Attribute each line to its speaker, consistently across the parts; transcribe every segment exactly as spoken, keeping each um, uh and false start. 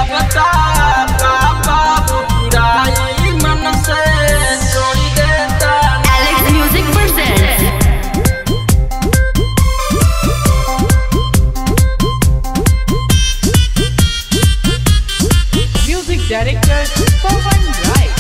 Speaker 1: बता पापा बुराई मन से छोड़ देता।
Speaker 2: Alex Music presents
Speaker 3: Music Director Bhajan Right.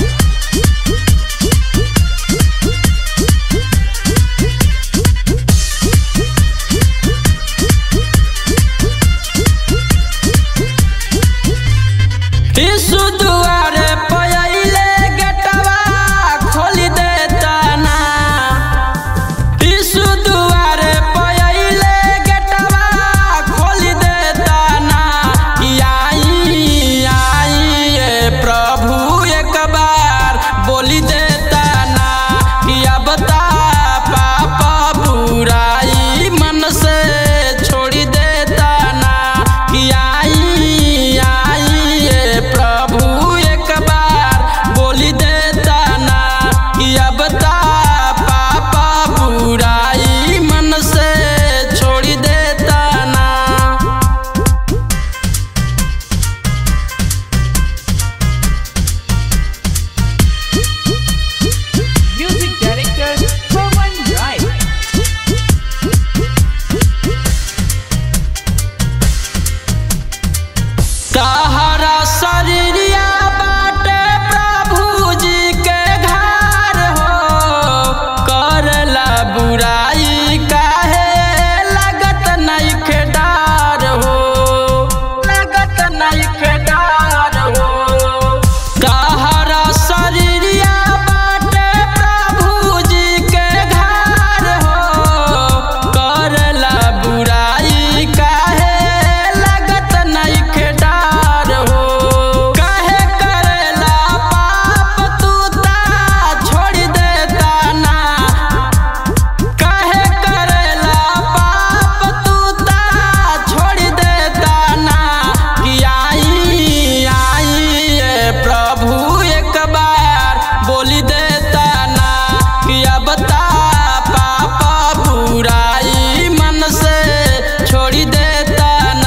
Speaker 1: यीशु दुआरे पे आइले गेटवा खोल देता ना। यीशु दुआरे पे आइले गेटवा खोल देता ना। आई आई ए प्रभु एक बार बोली देता ना। किया बता पापा बुराई मन से छोड़ देता ना। किया प्रभु एक बार बोली देता ना। कि अब ता पापा बुराई मन से छोड़ देता ना।
Speaker 3: Music Director Bhajan Right.
Speaker 1: कहरा शरीरिया बाटे प्रभु जी के घर हो। करला बुराई काहे लगत नहीं के डर हो। लगत नहीं के डर हो। कहरा शरीरिया बाटे प्रभु जी के घर हो। करला बुराई काहे लगत नहीं के डर हो। काहे करेला पाप तू ता छोड़ देता ना। काहे करेला पाप तू ता छोड़ देता ना। कि आई आई ए प्रभु एक बार बोली देता ना। कि अब ता पापा बुराई मन से छोड़ देता ना।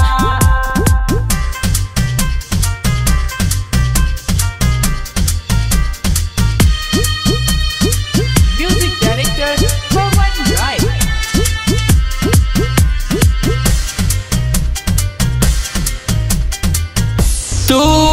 Speaker 3: Music Director Bhajan Right.
Speaker 1: तू